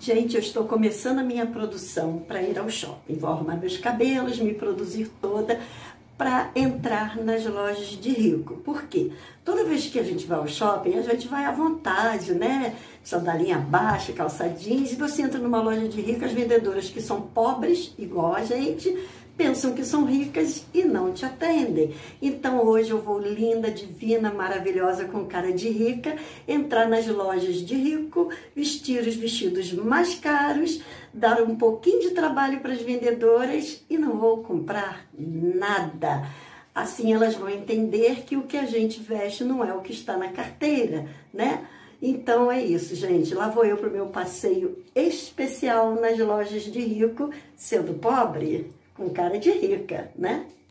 Gente, eu estou começando a minha produção para ir ao shopping. Vou arrumar meus cabelos, me produzir toda para entrar nas lojas de rico. Por quê? Toda vez que a gente vai ao shopping, a gente vai à vontade, né? Sandalinha baixa, calça jeans, e você entra numa loja de rico, as vendedoras que são pobres, igual a gente, pensam que são ricas e não te atendem. Então hoje eu vou linda, divina, maravilhosa, com cara de rica, entrar nas lojas de rico, vestir os vestidos mais caros, dar um pouquinho de trabalho para as vendedoras e não vou comprar nada. Assim elas vão entender que o que a gente veste não é o que está na carteira, né? Então é isso, gente. Lá vou eu para o meu passeio especial nas lojas de rico, sendo pobre, com cara de rica, né?